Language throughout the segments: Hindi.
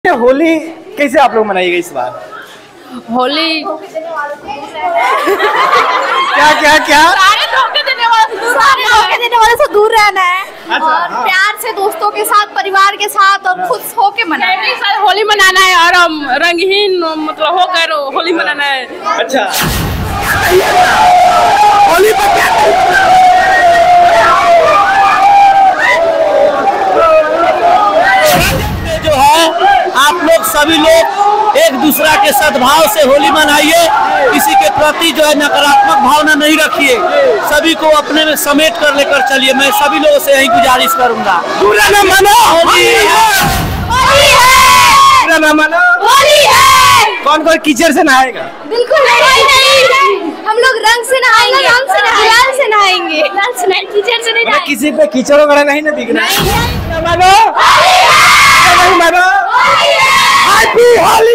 होली कैसे आप लोग मनाइएगा इस बार? होली क्या क्या क्या सारे धोखे देने वाले से दूर रहना है। अच्छा, और हाँ। प्यार से दोस्तों के साथ, परिवार के साथ और खुश होके मनाना है। होली मनाना है और हम रंगहीन मतलब होकर होली मनाना है। अच्छा, होली पर क्या जो है आप लोग सभी लोग एक दूसरा के सद्भाव से होली मनाइए। किसी के प्रति जो है नकारात्मक भावना नहीं रखिए, सभी को अपने में समेट कर लेकर चलिए। मैं सभी लोगों से यही गुजारिश करूंगा। पूरा न मनो होली है, पूरा न मनो होली है। कौन कौन कीचड़ से नहाएगा? बिल्कुल नहीं, हम लोग रंग से नहाएंगे, गुलाल से नहाएंगे, कीचड़ से नहीं मतलब किसी पे कीचड़ वगैरह नहीं ना दिखना है। न मनो नहीं मनो हैप्पी होली।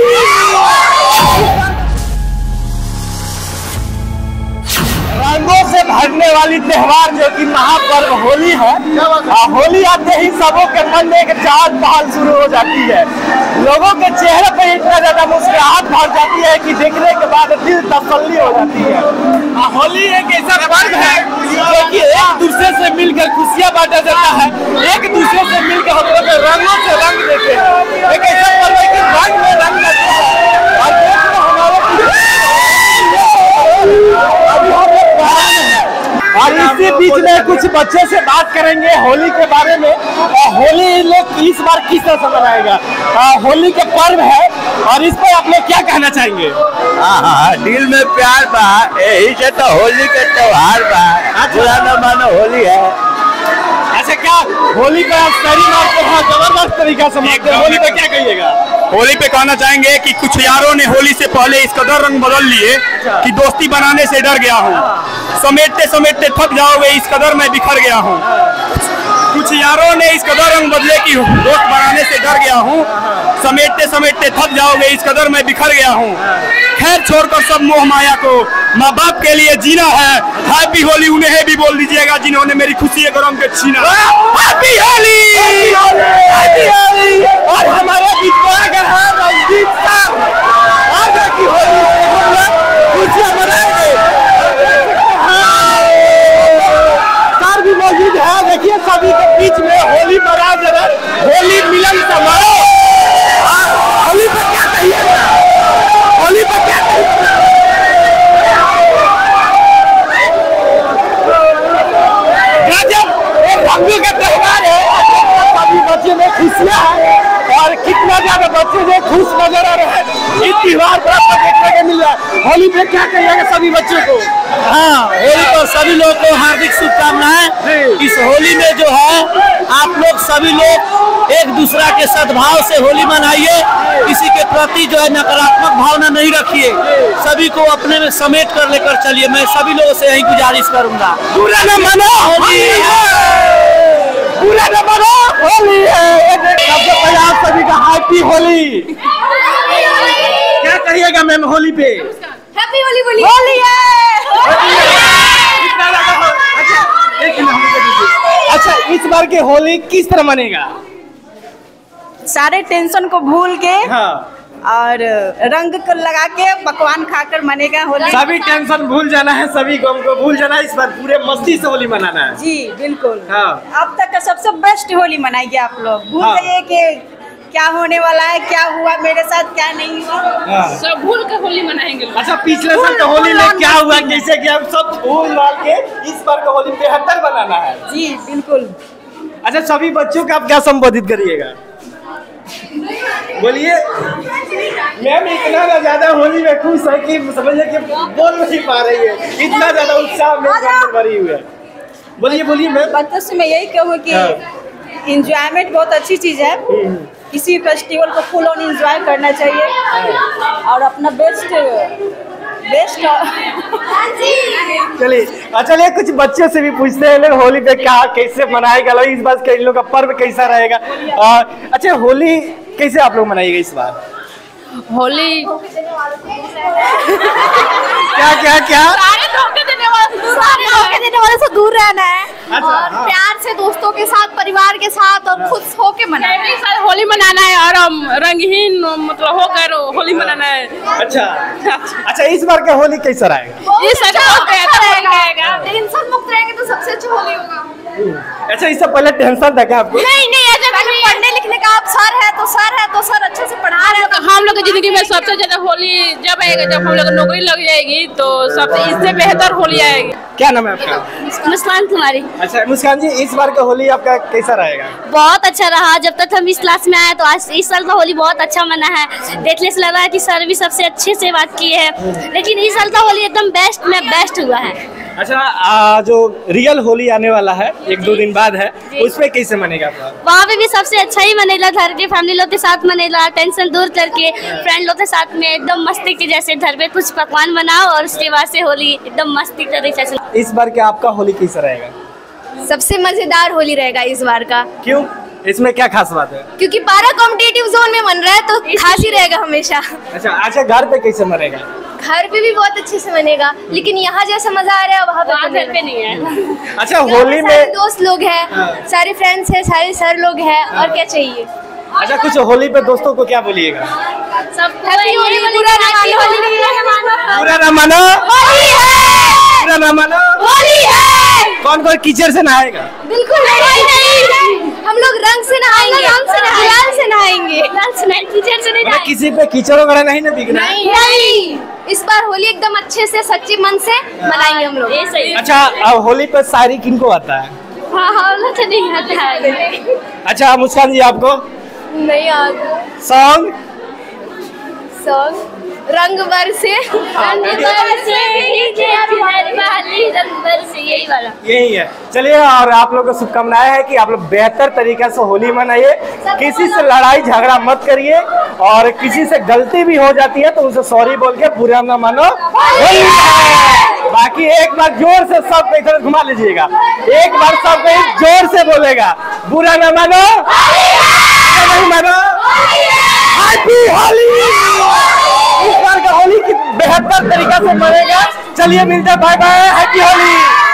रंगों से भरने वाली त्योहार जो कि महापर्व होली है। होली आते ही सबों के मन में एक चाहत बहाल शुरू हो जाती है। लोगों के चेहरे पर इतना ज्यादा मुस्कुराहट भर जाती है कि देखने के बाद दिल तसल्ली हो जाती है। होली एक ऐसा पर्व है जो कि एक दूसरे से मिलकर खुशियां बांटा जाता है, एक दूसरे से मिलकर हम लोग रंगों से रंग देते हैं। एक ऐसा पर्व है कि रंग में रंग लगता है। और देखो हमारे और इसी बीच में कुछ बच्चे से बात करेंगे होली के बारे में। होली लोग इस बार किस तरह से मनाएगा? होली के पर्व है और इस पर आप लोग क्या कहना चाहेंगे? दिल में प्यार बा, यही से तो होली के त्योहार बा। बुरा न मानो होली है। अच्छा, क्या होली पे आप सरी मारते हैं, जबरदस्त तरीका से मारते हैं? होली पे क्या कहिएगा? होली पे कहना चाहेंगे कि कुछ यारों ने होली से पहले इस कदर रंग बदल लिए कि दोस्ती बनाने से डर गया हूँ। समेटते समेटते थक जाओगे, इस कदर मैं बिखर गया हूँ। कुछ यारों ने इस कदर रंग बदले कि दोस्त बनाने से डर गया हूँ। समेटते समेटते थक जाओगे, इस कदर मैं बिखर गया हूँ। खैर छोड़कर सब मोह माया को, माँ बाप के लिए जीना है। हैप्पी होली उन्हें भी बोल दीजिएगा जिन्होंने मेरी खुशी गरम के छीना। Happy Holi, happy Holi. और हमारे बीच में अगर है रंजीत साहब, आज की होली हम लोग खुशियां मनाएंगे। सर भी मौजूद है, देखिए सभी के बीच में होली मना जरा, होली मिलन समारोह। होली पर क्या कहिएगा? होली पर क्या कहिएगा? गजब, एक रंगों का त्योहार है। सभी बच्चे में खुशियां हैं और कितना ज्यादा बच्चे जो खुश नजर आ रहे हैं। इस त्योहार पर आपको देखने को मिल रहा है। होली पे क्या कहिएगा सभी बच्चों को? हाँ, होली पर सभी लोगों को हार्दिक शुभकामनाएं। इस होली में जो है आप लोग सभी लोग एक दूसरा के सद्भाव से होली मनाइए। किसी के प्रति जो है नकारात्मक भावना नहीं रखिए, सभी को अपने में समेट कर लेकर चलिए। मैं सभी लोगों से यही गुजारिश करूंगा। पूरा न मनो होली है, पूरा न मनो होली है। सबसे पहले आप सभी का हैप्पी होली। क्या कहिएगा मैम होली पे? हैप्पी होली बोली। होली अच्छा, इस बार के होली किस तरह मनेगा? सारे टेंशन को भूल के हाँ, और रंग को लगा के पकवान खाकर मनेगा होली। सभी टेंशन भूल जाना है, सभी गम को भूल जाना है। इस बार पूरे मस्ती से होली मनाना है। जी बिल्कुल। हाँ। अब तक का सबसे बेस्ट होली मनाइए आप लोग। भूल हाँ। जाइए कि क्या होने वाला है, क्या हुआ मेरे साथ, क्या नहीं हुआ। हाँ। सब भूल के होली मनाएंगे। अच्छा, पिछले साल तो होली में क्या हुआ, जैसे कि हम सब भूल मार के इस बार का होली बेहतर बनाना है। जी बिल्कुल। अच्छा, सभी बच्चों को आप क्या संबोधित करिएगा? बोलिए मैम। इतना ज्यादा होली में खुश है कि समझिए कि बोल नहीं पा रही है, इतना ज्यादा उत्साह में भरी हुई है। बोलिए बोलिए मैम। बच्चों से मैं यही कहूँ कि इंजॉयमेंट बहुत अच्छी चीज है। किसी फेस्टिवल को फुल ऑन एंजॉय करना चाहिए और अपना बेस्ट चलिए कुछ बच्चों से भी पूछते हैं लोग होली पे क्या कैसे मनाएगा लोग, इस बार इन लोग का पर्व कैसा रहेगा। अच्छा, होली कैसे आप लोग मनाइएगा इस बार? होली क्या क्या क्या सारे धोखे देने सारे धोखे देने वाले से दूर रहना है अच्छा, और हाँ। प्यार से दोस्तों के साथ, परिवार के साथ और खुश होके मनाना है। फैमिली के साथ होली मनाना है और रंगहीन मतलब होकर होली मनाना है। अच्छा अच्छा, इस बार का होली कैसा रहेगा? ये सब बहुत बेहतर रहेगा। टेंशन मुक्त रहेंगे तो सबसे अच्छा होली होगा। अच्छा, इससे पहले टेंशन था क्या आपको? नहीं नहीं, ऐसे पढ़ने लिखने का आप सर है तो सर अच्छे से पढ़ा रहे हैं तो हम लोग की जिंदगी में सबसे ज्यादा होली जब आएगा जब हम लोग नौकरी लग जाएगी तो सबसे इससे बेहतर होली आएगी। क्या नाम है आपका? मुस्कान कुमारी। अच्छा मुस्कान जी, इस बार का होली आपका कैसा रहेगा? बहुत अच्छा रहा। जब तक हम इस क्लास में आए तो आज इस साल का होली बहुत अच्छा मना है। देखने से लग रहा है कि सर भी सबसे अच्छे से बात किए हैं, लेकिन इस साल का होली एकदम बेस्ट में बेस्ट हुआ है। अच्छा, जो रियल होली आने वाला है 1-2 दिन बाद है, उसमें कैसे मनेगा आपका? वहाँ पे भी सबसे अच्छा ही मनेला, घर के फैमिली लोग के साथ मनेला, टेंशन दूर करके फ्रेंड लोग के साथ में एकदम मस्ती के जैसे घर पे कुछ पकवान बनाओ और उसके बाद से होली एकदम मस्ती तरीके से। इस बार के आपका होली कैसा रहेगा? सबसे मजेदार होली रहेगा इस बार का, क्यों? इसमें क्या खास बात है? क्योंकि 12 कॉम्पिटिटिव जोन में मन रहा है तो खास ही रहेगा हमेशा। अच्छा, घर पे कैसे मनेगा? घर पे भी बहुत अच्छे से मनेगा, लेकिन यहाँ जैसा मजा आ रहा है वहाँ घर पे नहीं है। अच्छा, यहाँ होली पे सारे में दोस्त लोग हैं, सारे फ्रेंड्स हैं, सारे सर लोग हैं, और क्या चाहिए। अच्छा, कुछ होली पे दोस्तों को क्या बोलिएगा? सब हैप्पी होली, बुरा ना मानो, पूरा ना मानो, होली है, पूरा ना मानो। होली है। कौन कौन कीचड़ से नहाएगा? बिल्कुल नहीं, हम लोग रंग से नहाएंगे, गुलाल से नहाएंगे, कीचड़ से नहीं मतलब किसी पे कीचड़ वगैरह नहीं ना बिगना? नहीं, इस बार होली एकदम अच्छे से सच्चे मन से मनाएंगे हम लोग। अच्छा, अब होली पे शायरी किनको आता है? हाँ, नहीं आता है। अच्छा मुस्कान जी, आपको? नहीं आता। सॉन्ग रंग बरसे, रंग बरसे, यही वाला। यही है। चलिए, और आप लोगों को शुभकामनाएं हैं कि आप लोग बेहतर तरीके से होली मनाइए, किसी से लड़ाई झगड़ा मत करिए, और किसी से गलती भी हो जाती है तो उसे सॉरी बोल के बुरा ना मानो। बाकी एक बार जोर से सब इधर घुमा लीजिएगा, एक बार सब जोर से बोलेगा, बुरा ना मानो, नहीं मानो, हैप्पी होली। इस बार का होली की बेहतर तरीका से मनेगा। चलिए मिलते हैं, बाय बाय, हैप्पी होली।